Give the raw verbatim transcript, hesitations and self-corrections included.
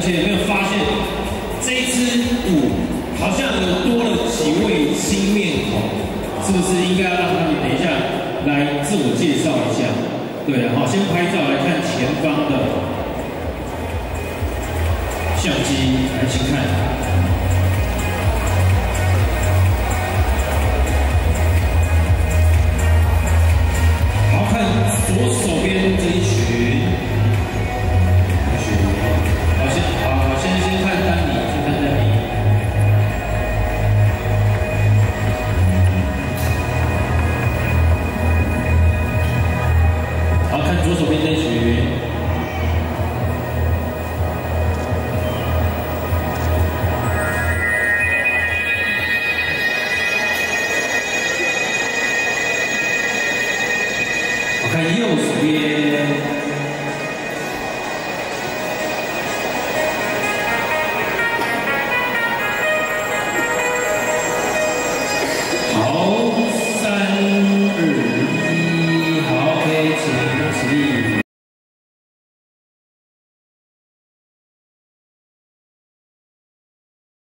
且有没有发现这一支舞好像有多了几位新面孔？是不是应该要让他们等一下来自我介绍一下？对啊，好，先拍照来看前方的相机，来请看。好，看左手边这一群。 好，先好，好，先先看丹尼，先看丹尼。好，看左手边这一群。好，看右手边。